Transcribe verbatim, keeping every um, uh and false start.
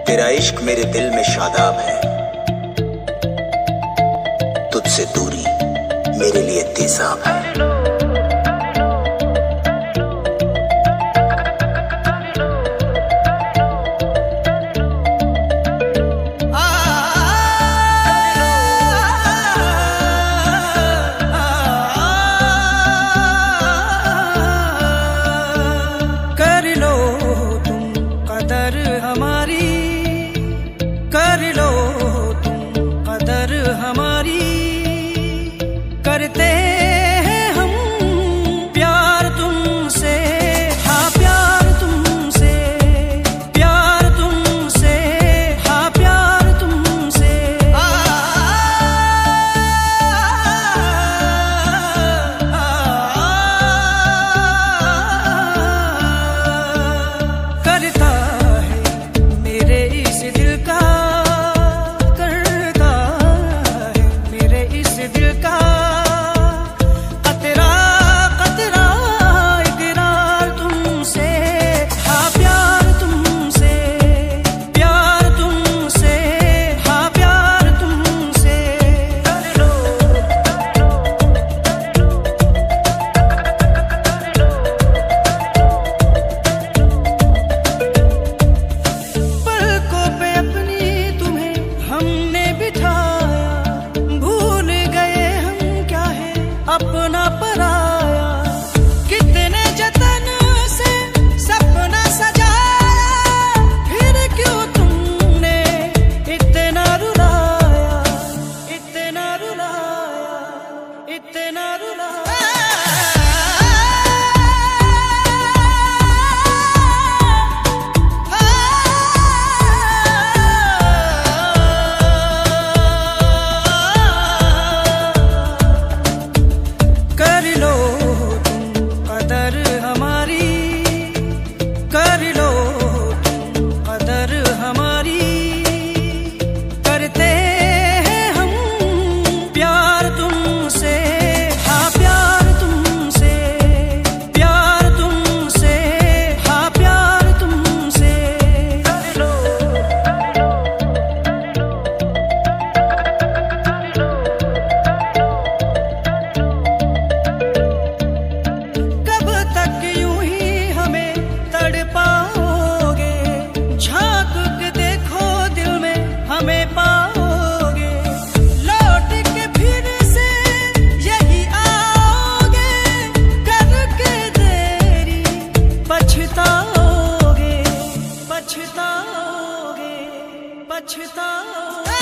तेरा इश्क मेरे दिल में शादाब है, तुझसे दूरी मेरे लिए तेजाब है। कर लो तुम कदर हमारी, करते हैं हम प्यार तुमसे, हाँ प्यार तुमसे, प्यार तुमसे, हाँ प्यार तुमसे। आ, आ, आ, करता है मेरे इस दिल का, अपना पराया कितने जतन से सपना सजाया, फिर क्यों तुमने इतना रुलाया, इतना रुलाया, इतना रुलाया। कर लो तुम कदर हमारी, कर लो तुम कदर हमारी, करते हैं हम प्यार तुमसे, हाँ प्यार तुमसे, प्यार तुमसे, हाँ प्यार तुमसे। कर लो हमें पाओगे, लौट के फिर से यही आओगे, करके देरी पछताओगे, पछताओगे, पछताओगे।